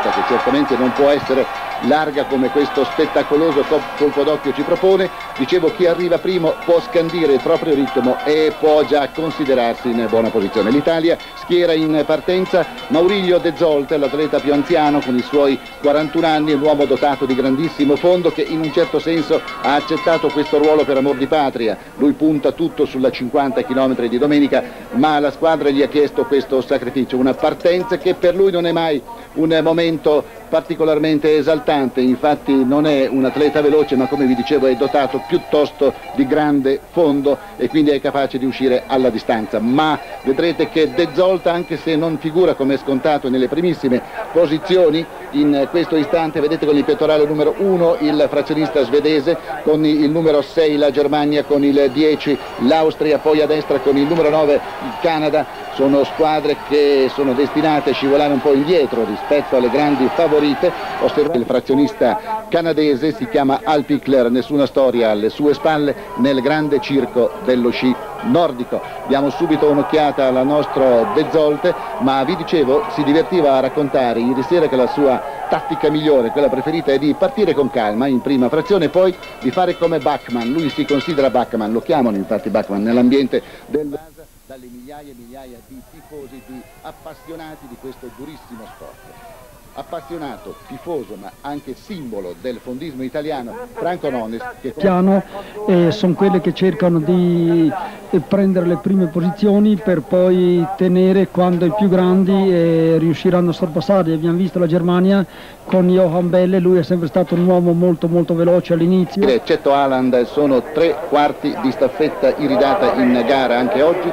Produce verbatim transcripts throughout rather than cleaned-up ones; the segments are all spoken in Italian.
pista che certamente non può essere larga come questo spettacoloso colpo d'occhio ci propone. Dicevo, chi arriva primo può scandire il proprio ritmo e può già considerarsi in buona posizione. L'Italia schiera in partenza Maurilio De Zolte, l'atleta più anziano con i suoi quarantuno anni, un uomo dotato di grandissimo fondo che in un certo senso ha accettato questo ruolo per amor di patria. Lui punta tutto sulla cinquanta chilometri di domenica, ma la squadra gli ha chiesto questo sacrificio, una partenza che per lui non è mai un momento particolarmente esaltante. Infatti non è un atleta veloce, ma come vi dicevo è dotato piuttosto di grande fondo e quindi è capace di uscire alla distanza. Ma vedrete che De Zolte, anche se non figura come scontato nelle primissime posizioni in questo istante, vedete con il pettorale numero uno il frazionista svedese, con il numero sei la Germania, con il dieci l'Austria, poi a destra con il numero nove il Canada. Sono squadre che sono destinate a scivolare un po' indietro rispetto alle grandi favorite. Osservate il frazionista canadese, si chiama Al Pickler, nessuna storia alle sue spalle nel grande circo dello sci nordico. Diamo subito un'occhiata al nostro De Zolte, ma vi dicevo si divertiva a raccontare ieri sera che la sua tattica migliore, quella preferita, è di partire con calma in prima frazione e poi di fare come Bachmann. Lui si considera Bachmann, lo chiamano infatti Bachmann nell'ambiente del NASA, dalle migliaia e migliaia di tifosi, di appassionati di questo durissimo sport. Appassionato, tifoso, ma anche simbolo del fondismo italiano, Franco Nones. Che... Piano eh, sono quelle che cercano di eh, prendere le prime posizioni per poi tenere quando i più grandi eh, riusciranno a sorpassare. Abbiamo visto la Germania con Johan Belle, lui è sempre stato un uomo molto molto veloce all'inizio. Eccetto Haaland sono tre quarti di staffetta iridata in gara anche oggi.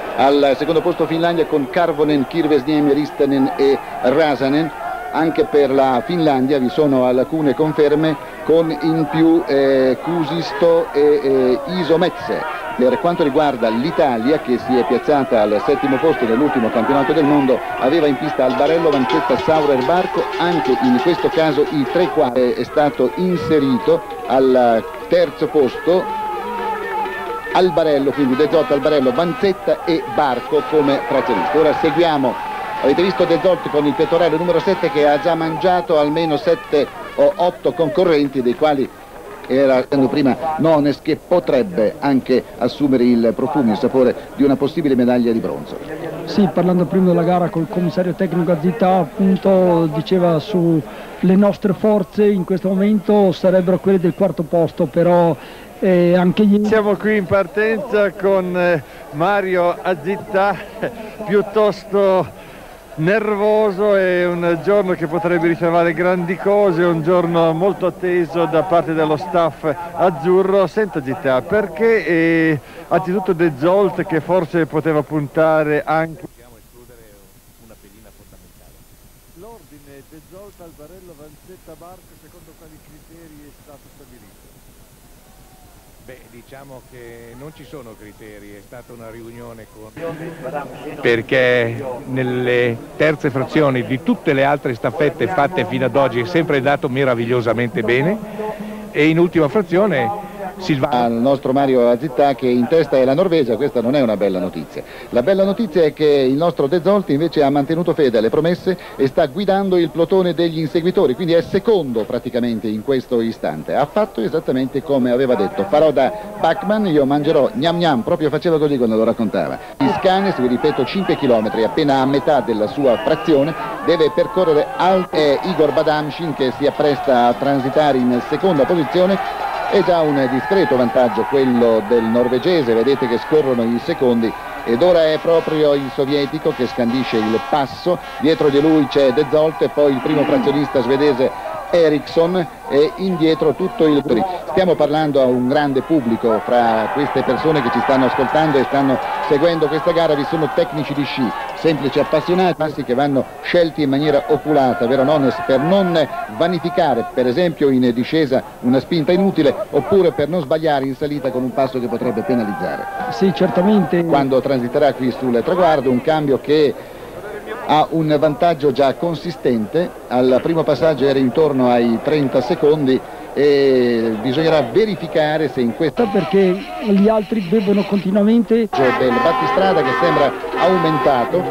Al secondo posto Finlandia con Karvonen, Kirvesniemi, Ristanen e Rasanen. Anche per la Finlandia vi sono alcune conferme con in più eh, Kuusisto e eh, Iso-Metze. Per quanto riguarda l'Italia, che si è piazzata al settimo posto nell'ultimo campionato del mondo, aveva in pista Albarello, Vanzetta, Saurer, Barco. Anche in questo caso il tre quarti è stato inserito al terzo posto Albarello, quindi De Zolte, Albarello, Vanzetta e Barco come frazionisti. Ora seguiamo. Avete visto De Zolte con il pettorale numero sette che ha già mangiato almeno sette o otto concorrenti, dei quali era prima Nones, che potrebbe anche assumere il profumo, il sapore di una possibile medaglia di bronzo. Sì, parlando prima della gara col commissario tecnico Azittà, appunto diceva su le nostre forze in questo momento sarebbero quelle del quarto posto, però eh, anche ieri... Siamo qui in partenza con eh, Mario Azittà, piuttosto nervoso, è un giorno che potrebbe riservare grandi cose, un giorno molto atteso da parte dello staff azzurro. Senta Azittà, perché eh, anzitutto De Zolte, che forse poteva puntare anche... una pedina fondamentale. L'ordine De Zolte, Albarello, Vanzetta, Barco, secondo quali criteri è stato stabilito? Beh, diciamo che non ci sono criteri, è stata una riunione con... perché nelle terze frazioni di tutte le altre staffette fatte fino ad oggi è sempre andato meravigliosamente bene e in ultima frazione Silvano. Al nostro Mario Azittà che in testa è la Norvegia. Questa non è una bella notizia. La bella notizia è che il nostro De Zolte invece ha mantenuto fede alle promesse e sta guidando il plotone degli inseguitori, quindi è secondo praticamente in questo istante. Ha fatto esattamente come aveva detto: farò da Bachmann, io mangerò gnam gnam, proprio faceva così quando lo raccontava. Iscanes, vi ripeto, cinque chilometri, appena a metà della sua frazione, deve percorrere al è Igor Badamshin che si appresta a transitare in seconda posizione. È già un discreto vantaggio quello del norvegese, vedete che scorrono i secondi ed ora è proprio il sovietico che scandisce il passo. Dietro di lui c'è De Zolte, poi il primo frazionista svedese Eriksson e indietro tutto il... Stiamo parlando a un grande pubblico fra queste persone che ci stanno ascoltando e stanno seguendo questa gara. Vi sono tecnici di sci, semplici appassionati che vanno scelti in maniera oculata, vero Nones, per non vanificare per esempio in discesa una spinta inutile oppure per non sbagliare in salita con un passo che potrebbe penalizzare. Sì, certamente. Quando transiterà qui sul traguardo, un cambio che ha un vantaggio già consistente. Al primo passaggio era intorno ai trenta secondi e bisognerà verificare se in questa, perché gli altri bevono continuamente, del battistrada che sembra aumentato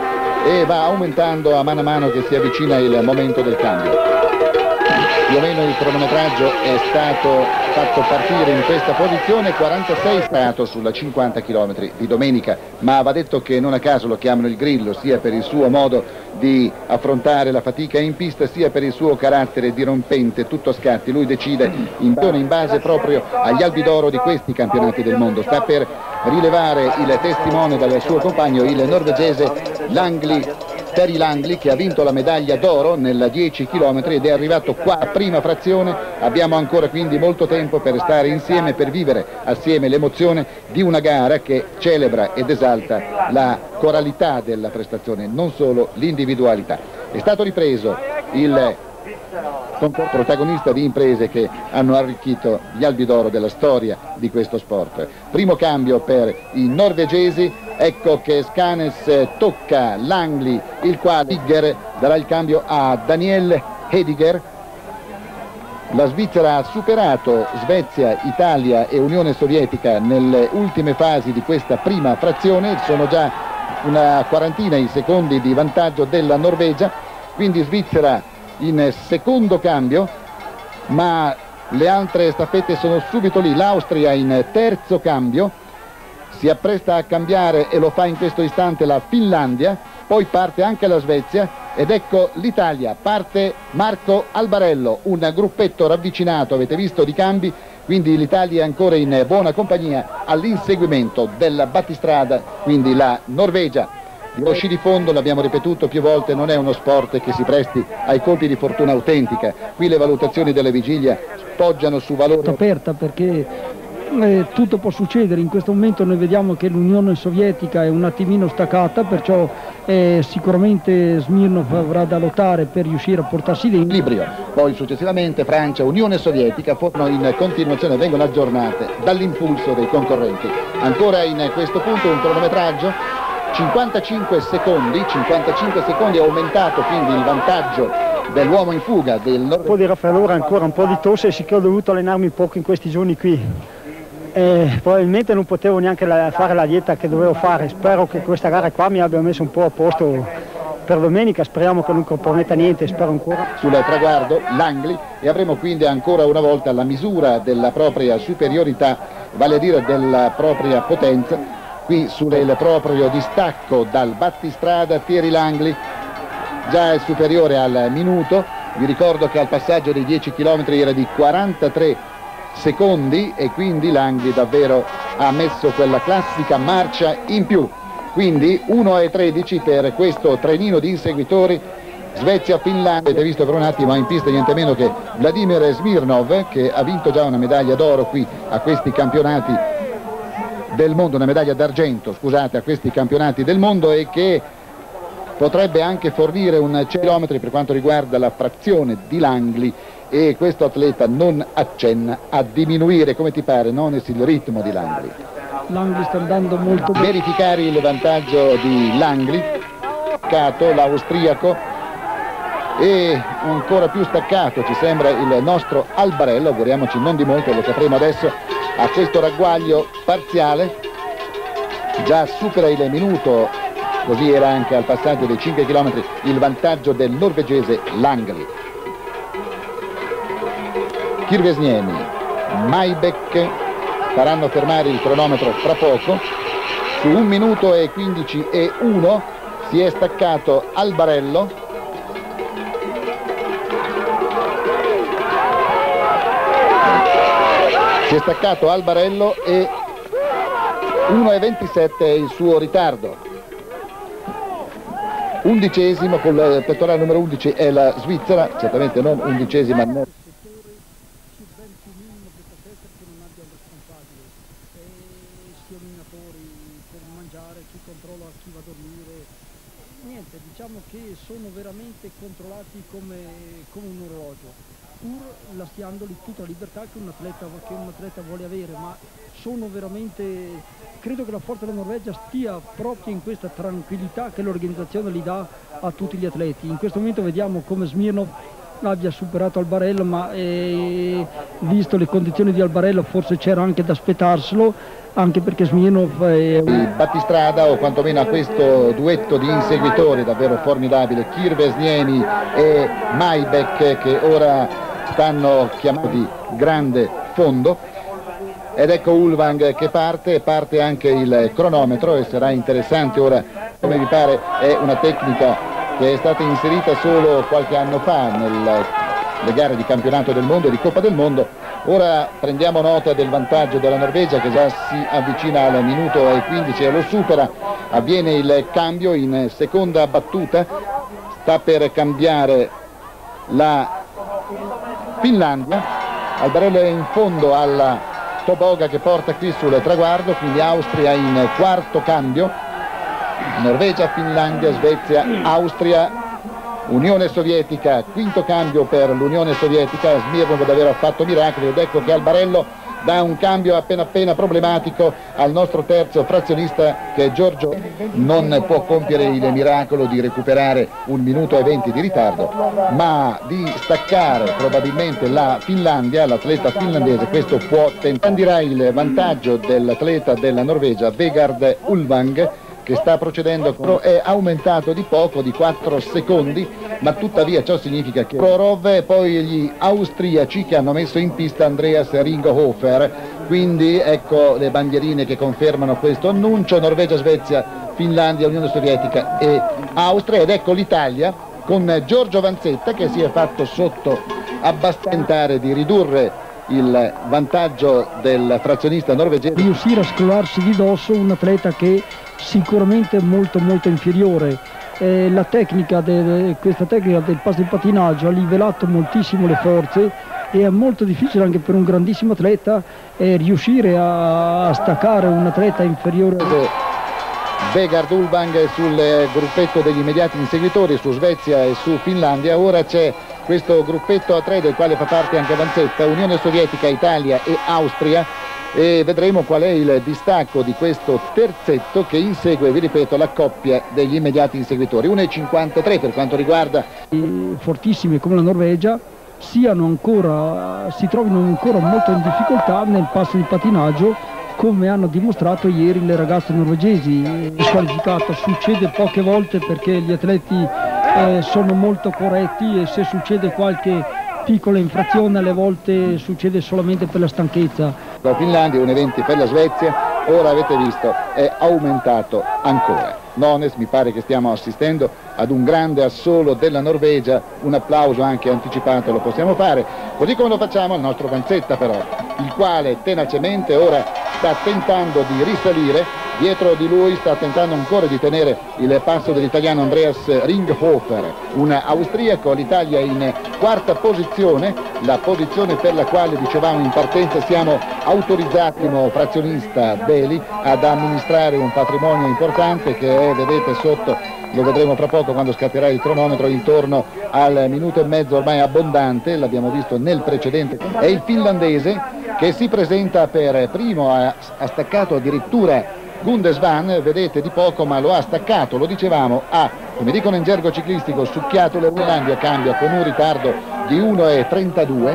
e va aumentando a mano a mano che si avvicina il momento del cambio. Più o meno il cronometraggio è stato fatto partire in questa posizione, quarantasei stato sulla cinquanta chilometri di domenica, ma va detto che non a caso lo chiamano il Grillo, sia per il suo modo di affrontare la fatica in pista, sia per il suo carattere dirompente, tutto a scatti. Lui decide in, in base proprio agli albi d'oro di questi campionati del mondo. Sta per rilevare il testimone dal suo compagno, il norvegese Langley, Terry Langley, che ha vinto la medaglia d'oro nel dieci chilometri ed è arrivato qua a prima frazione. Abbiamo ancora quindi molto tempo per stare insieme, per vivere assieme l'emozione di una gara che celebra ed esalta la coralità della prestazione, non solo l'individualità. È stato ripreso il protagonista di imprese che hanno arricchito gli albi d'oro della storia di questo sport. Primo cambio per i norvegesi, ecco che Skanes tocca Langley, il quale Hediger darà il cambio a Daniel Hediger. La Svizzera ha superato Svezia, Italia e Unione Sovietica nelle ultime fasi di questa prima frazione, sono già una quarantina i secondi di vantaggio della Norvegia, quindi Svizzera in secondo cambio, ma le altre staffette sono subito lì. L'Austria in terzo cambio, si appresta a cambiare e lo fa in questo istante la Finlandia, poi parte anche la Svezia ed ecco l'Italia, parte Marco Albarello, un gruppetto ravvicinato, avete visto, di cambi, quindi l'Italia è ancora in buona compagnia all'inseguimento del battistrada, quindi la Norvegia. Lo sci di fondo, l'abbiamo ripetuto più volte, non è uno sport che si presti ai colpi di fortuna autentica. Qui le valutazioni della vigilia poggiano su valori aperta, perché eh, tutto può succedere. In questo momento noi vediamo che l'Unione Sovietica è un attimino staccata, perciò eh, sicuramente Smirnov avrà da lottare per riuscire a portarsi dentro. Equilibrio. Poi successivamente Francia, Unione Sovietica formano in continuazione, vengono aggiornate dall'impulso dei concorrenti. Ancora in questo punto un cronometraggio, cinquantacinque secondi, cinquantacinque secondi, è aumentato quindi il vantaggio dell'uomo in fuga del Nord. Un po' di raffreddore, ancora un po' di tosse, sì che ho dovuto allenarmi poco in questi giorni qui. E probabilmente non potevo neanche la, fare la dieta che dovevo fare. Spero che questa gara qua mi abbia messo un po' a posto per domenica, speriamo che non comprometta niente, spero ancora. Sul traguardo Langley, e avremo quindi ancora una volta la misura della propria superiorità, vale a dire della propria potenza. Qui sul proprio distacco dal battistrada Thierry Langley già è superiore al minuto. Vi ricordo che al passaggio dei dieci chilometri era di quarantatré secondi e quindi Langley davvero ha messo quella classica marcia in più. Quindi uno e tredici per questo trenino di inseguitori Svezia-Finlandia. Avete visto per un attimo in pista niente meno che Vladimir Smirnov, che ha vinto già una medaglia d'oro qui a questi campionati del mondo, una medaglia d'argento, scusate, a questi campionati del mondo, e che potrebbe anche fornire un chilometri per quanto riguarda la frazione di Langley, e questo atleta non accenna a diminuire. Come ti pare, Nones, il ritmo di Langley? Langley sta andando molto bene. Verificare il vantaggio di Langley, l'austriaco, e ancora più staccato ci sembra il nostro Albarello, auguriamoci non di molto, lo sapremo adesso. A questo ragguaglio parziale già supera il minuto, così era anche al passaggio dei cinque chilometri il vantaggio del norvegese Langley. Kirvesniemi, Maybech faranno fermare il cronometro fra poco. Su un minuto e quindici e uno si è staccato Albarello. Si è staccato Albarello e uno e ventisette è il suo ritardo. Undicesimo, con il pettorale numero undici è la Svizzera, certamente non undicesima. No. Niente, diciamo che sono veramente controllati come, come un orologio, pur lasciandoli tutta la libertà che un atleta, che un atleta vuole avere, ma sono veramente, credo che la forza della Norvegia stia proprio in questa tranquillità che l'organizzazione gli dà a tutti gli atleti. In questo momento vediamo come Smirnov abbia superato Albarello, ma eh, visto le condizioni di Albarello forse c'era anche da aspettarselo, anche perché Smirnov è il battistrada, o quantomeno a questo duetto di inseguitori davvero formidabile, Kirvesniemi e Maibek, che ora stanno chiamando di grande fondo. Ed ecco Ulvang che parte, parte anche il cronometro e sarà interessante ora, come mi pare è una tecnica che è stata inserita solo qualche anno fa nelle gare di campionato del mondo e di Coppa del Mondo. Ora prendiamo nota del vantaggio della Norvegia, che già si avvicina al minuto e quindici e lo supera. Avviene il cambio in seconda battuta, sta per cambiare la Finlandia. Albarello è in fondo alla Toboga che porta qui sul traguardo, quindi Austria in quarto cambio, Norvegia, Finlandia, Svezia, Austria, Unione Sovietica, quinto cambio per l'Unione Sovietica. Smirnov davvero ha fatto miracoli, ed ecco che Albarello dà un cambio appena appena problematico al nostro terzo frazionista, che è Giorgio. Non può compiere il miracolo di recuperare un minuto e venti di ritardo, ma di staccare probabilmente la Finlandia, l'atleta finlandese. Questo può tentare. Dirà il vantaggio dell'atleta della Norvegia, Vegard Ulvang, che sta procedendo, è aumentato di poco, di quattro secondi, ma tuttavia ciò significa che Korov e poi gli austriaci che hanno messo in pista Andreas Ringhofer, quindi ecco le bandierine che confermano questo annuncio: Norvegia, Svezia, Finlandia, Unione Sovietica e Austria. Ed ecco l'Italia con Giorgio Vanzetta che si è fatto sotto abbastanza di ridurre il vantaggio del frazionista norvegese, riuscire a scrollarsi di dosso un atleta che sicuramente è molto molto inferiore. Eh, la tecnica de, questa tecnica del passo di patinaggio ha livellato moltissimo le forze e è molto difficile anche per un grandissimo atleta eh, riuscire a, a staccare un atleta inferiore. Vegard Ulvang sul gruppetto degli immediati inseguitori, su Svezia e su Finlandia. Ora c'è questo gruppetto a tre del quale fa parte anche Vanzetta, Unione Sovietica, Italia e Austria, e vedremo qual è il distacco di questo terzetto che insegue, vi ripeto, la coppia degli immediati inseguitori. uno e cinquantatré per quanto riguarda fortissime come la Norvegia siano ancora, si trovino ancora molto in difficoltà nel passo di patinaggio, come hanno dimostrato ieri le ragazze norvegesi. Squalificato succede poche volte perché gli atleti eh, sono molto corretti, e se succede qualche piccola infrazione alle volte succede solamente per la stanchezza. La Finlandia, uno e venti per la Svezia, ora avete visto è aumentato ancora. Nones, mi pare che stiamo assistendo ad un grande assolo della Norvegia, un applauso anche anticipato lo possiamo fare, così come lo facciamo al nostro Vanzetta però, il quale tenacemente ora sta tentando di risalire. Dietro di lui sta tentando ancora di tenere il passo dell'italiano Andreas Ringhofer, un austriaco. L'Italia in quarta posizione, la posizione per la quale dicevamo in partenza siamo autorizzati come frazionista Beli ad amministrare un patrimonio importante che è, vedete sotto, lo vedremo fra poco quando scatterà il cronometro, intorno al minuto e mezzo ormai abbondante, l'abbiamo visto nel precedente. È il finlandese che si presenta per primo, ha, ha staccato addirittura Gundesvan, vedete di poco ma lo ha staccato, lo dicevamo, ha, come dicono in gergo ciclistico, succhiato le Finlandia, cambia con un ritardo di uno e trentadue,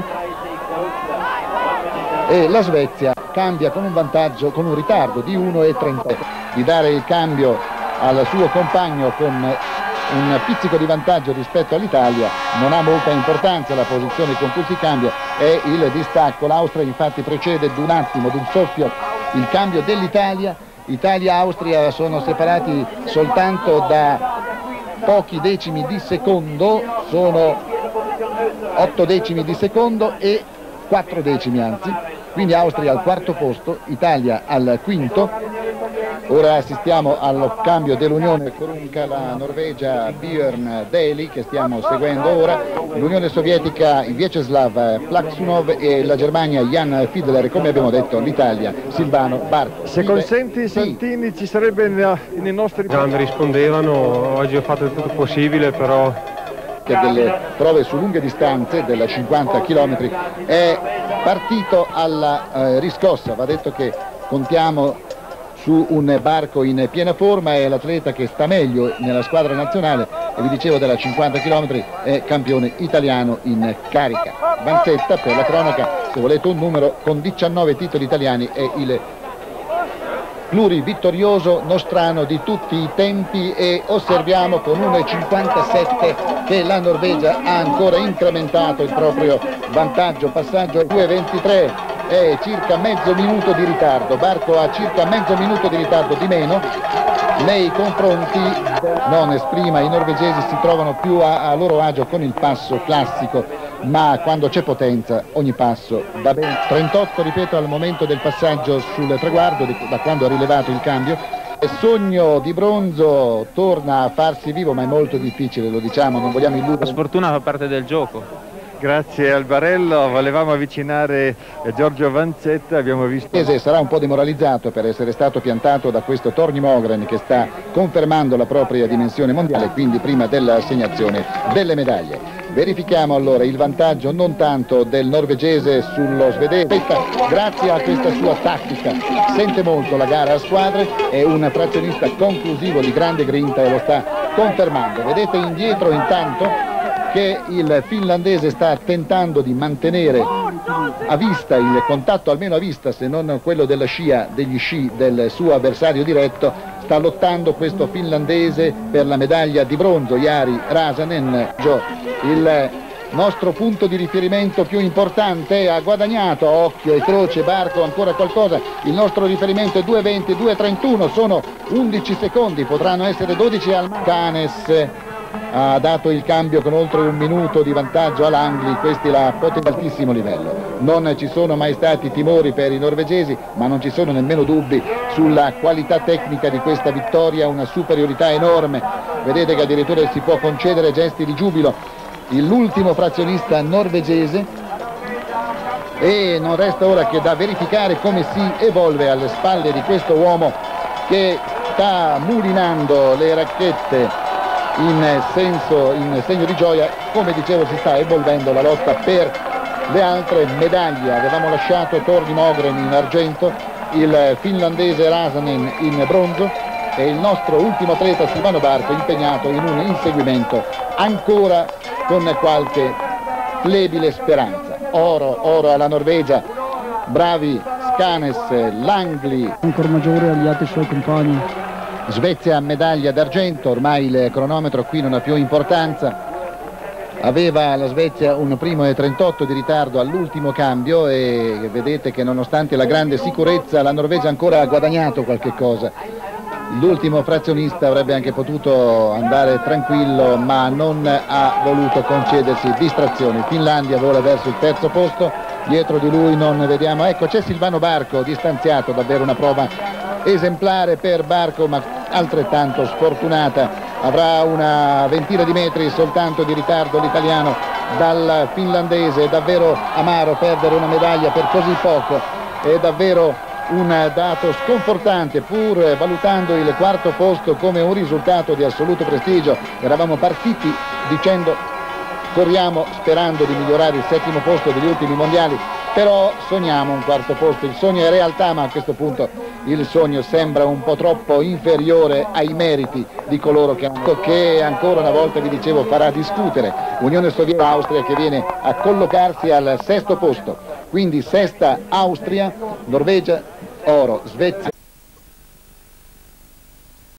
e la Svezia cambia con un vantaggio, con un ritardo di uno e trentadue. Di dare il cambio al suo compagno con un pizzico di vantaggio rispetto all'Italia non ha molta importanza, la posizione con cui si cambia è il distacco. L'Austria infatti precede di un attimo, di un soffio, il cambio dell'Italia. Italia e Austria sono separati soltanto da pochi decimi di secondo, sono otto decimi di secondo e quattro decimi anzi, quindi Austria al quarto posto, Italia al quinto. Ora assistiamo al cambio dell'Unione Korunka, la Norvegia Björn Deli che stiamo seguendo ora, l'Unione Sovietica Vyacheslav Plaksunov e la Germania Jan Fiedler, come abbiamo detto l'Italia Silvano Bart. Se consenti Santini, sì, ci sarebbe nei nostri... Già mi rispondevano, oggi ho fatto tutto possibile, però... delle prove su lunghe distanze della cinquanta chilometri è partito alla eh, riscossa. Va detto che contiamo su un Barco in piena forma, è l'atleta che sta meglio nella squadra nazionale e vi dicevo della cinquanta chilometri è campione italiano in carica. Vanzetta, per la cronaca, se volete un numero, con diciannove titoli italiani è il plurivittorioso nostrano di tutti i tempi, e osserviamo con uno e cinquantasette che la Norvegia ha ancora incrementato il proprio vantaggio. Passaggio due e ventitré, è circa mezzo minuto di ritardo. Barco ha circa mezzo minuto di ritardo di meno nei confronti, non esprima, i norvegesi si trovano più a, a loro agio con il passo classico, ma quando c'è potenza ogni passo va bene. trentotto, ripeto, al momento del passaggio sul traguardo, di, da quando ha rilevato il cambio. Il sogno di bronzo torna a farsi vivo, ma è molto difficile, lo diciamo, non vogliamo illudere. La sfortuna fa parte del gioco. Grazie al Barello, volevamo avvicinare Giorgio Vanzetta, abbiamo visto... Sarà un po' demoralizzato per essere stato piantato da questo Torgny Mogren che sta confermando la propria dimensione mondiale, quindi prima dell'assegnazione delle medaglie. Verifichiamo allora il vantaggio non tanto del norvegese sullo svedese, grazie a questa sua tattica sente molto la gara a squadre, è un frazionista conclusivo di grande grinta e lo sta confermando. Vedete indietro intanto che il finlandese sta tentando di mantenere a vista il contatto, almeno a vista, se non quello della scia, degli sci del suo avversario diretto. Sta lottando questo finlandese per la medaglia di bronzo, Jari Rasanen. Il nostro punto di riferimento più importante ha guadagnato, occhio e croce, Barco ancora qualcosa, il nostro riferimento è due e venti, due e trentuno, sono undici secondi, potranno essere dodici al Canes. Ha dato il cambio con oltre un minuto di vantaggio all'Angli, questi la potenza di altissimo livello. Non ci sono mai stati timori per i norvegesi, ma non ci sono nemmeno dubbi sulla qualità tecnica di questa vittoria, una superiorità enorme. Vedete che addirittura si può concedere gesti di giubilo l'ultimo frazionista norvegese, e non resta ora che da verificare come si evolve alle spalle di questo uomo che sta mulinando le racchette in senso, in segno di gioia. Come dicevo, si sta evolvendo la lotta per le altre medaglie. Avevamo lasciato Torgny Mogren in argento, il finlandese Rasanen in bronzo e il nostro ultimo atleta Silvano Barco impegnato in un inseguimento ancora con qualche flebile speranza. Oro, oro alla Norvegia, bravi Skanes, Langli. Ancora maggiore agli altri suoi compagni. Svezia medaglia d'argento, ormai il cronometro qui non ha più importanza. Aveva la Svezia un primo e trentotto di ritardo all'ultimo cambio e vedete che nonostante la grande sicurezza la Norvegia ancora ha guadagnato qualche cosa. L'ultimo frazionista avrebbe anche potuto andare tranquillo, ma non ha voluto concedersi distrazioni. Finlandia vola verso il terzo posto, dietro di lui non vediamo, ecco c'è Silvano Barco distanziato, davvero una prova esemplare per Barco, ma altrettanto sfortunata. Avrà una ventina di metri soltanto di ritardo l'italiano dal finlandese. È davvero amaro perdere una medaglia per così poco, è davvero un dato sconfortante, pur valutando il quarto posto come un risultato di assoluto prestigio. Eravamo partiti dicendo corriamo sperando di migliorare il settimo posto degli ultimi mondiali, però sogniamo un quarto posto, il sogno è realtà, ma a questo punto il sogno sembra un po' troppo inferiore ai meriti di coloro che, che ancora una volta vi dicevo farà discutere. Unione Sovietica, Austria che viene a collocarsi al sesto posto, quindi sesta Austria, Norvegia oro, Svezia